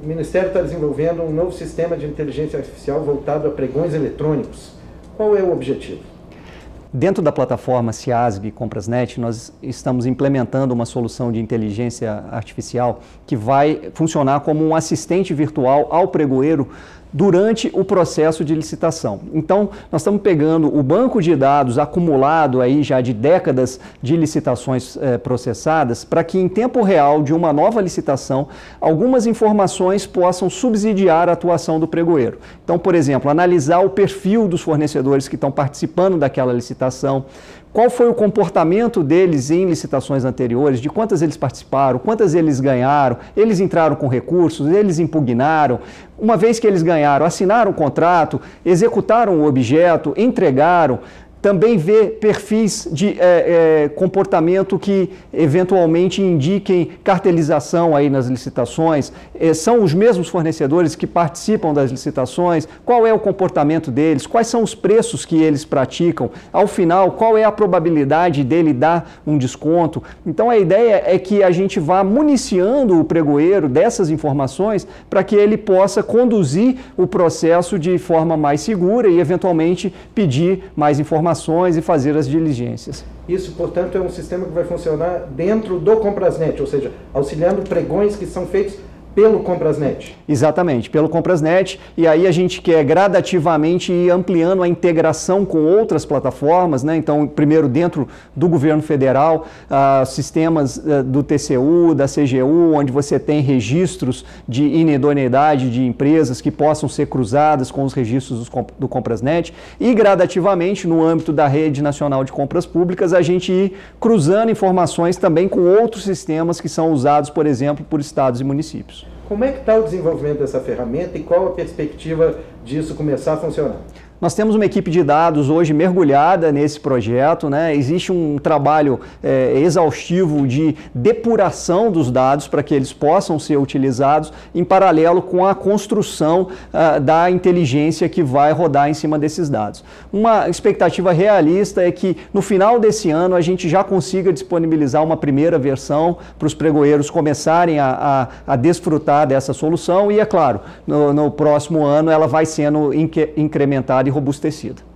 O Ministério está desenvolvendo um novo sistema de inteligência artificial voltado a pregões eletrônicos. Qual é o objetivo? Dentro da plataforma CIASG Comprasnet, nós estamos implementando uma solução de inteligência artificial que vai funcionar como um assistente virtual ao pregoeiro durante o processo de licitação. Então, nós estamos pegando o banco de dados acumulado aí já de décadas de licitações processadas, para que em tempo real de uma nova licitação, algumas informações possam subsidiar a atuação do pregoeiro. Então, por exemplo, analisar o perfil dos fornecedores que estão participando daquela licitação, qual foi o comportamento deles em licitações anteriores, de quantas eles participaram, quantas eles ganharam, eles entraram com recursos, eles impugnaram. Uma vez que eles ganharam, assinaram o contrato, executaram o objeto, entregaram. Também ver perfis de comportamento que eventualmente indiquem cartelização aí nas licitações. São os mesmos fornecedores que participam das licitações? Qual é o comportamento deles? Quais são os preços que eles praticam? Ao final, qual é a probabilidade dele dar um desconto? Então a ideia é que a gente vá municiando o pregoeiro dessas informações para que ele possa conduzir o processo de forma mais segura e eventualmente pedir mais informações e fazer as diligências. Isso, portanto, é um sistema que vai funcionar dentro do Comprasnet, ou seja, auxiliando pregões que são feitos pelo Comprasnet. Exatamente, pelo Comprasnet, e aí a gente quer gradativamente ir ampliando a integração com outras plataformas, né? Então, primeiro dentro do governo federal, sistemas do TCU, da CGU, onde você tem registros de inidoneidade de empresas que possam ser cruzadas com os registros do Comprasnet, e gradativamente no âmbito da Rede Nacional de Compras Públicas, a gente ir cruzando informações também com outros sistemas que são usados, por exemplo, por estados e municípios. Como é que está o desenvolvimento dessa ferramenta e qual a perspectiva disso começar a funcionar? Nós temos uma equipe de dados hoje mergulhada nesse projeto, né? Existe um trabalho exaustivo de depuração dos dados para que eles possam ser utilizados em paralelo com a construção da inteligência que vai rodar em cima desses dados. Uma expectativa realista é que no final desse ano a gente já consiga disponibilizar uma primeira versão para os pregoeiros começarem a desfrutar dessa solução e, é claro, no próximo ano ela vai sendo incrementada e robustecida.